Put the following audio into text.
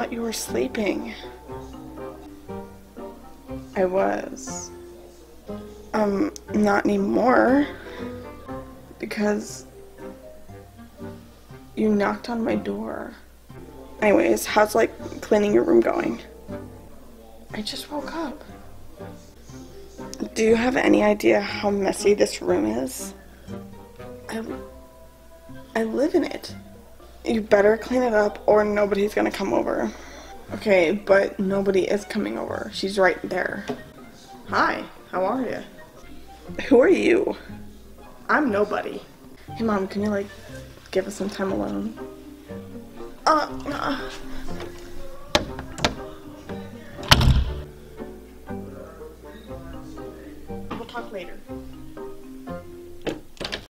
thought you were sleeping. I was. Not anymore. Because you knocked on my door. Anyways, how's like cleaning your room going? I just woke up. Do you have any idea how messy this room is? I live in it. You better clean it up or nobody's gonna come over. Okay, but nobody is coming over. She's right there. Hi, how are you? Who are you? I'm nobody. Hey Mom, can you like give us some time alone? We'll talk later.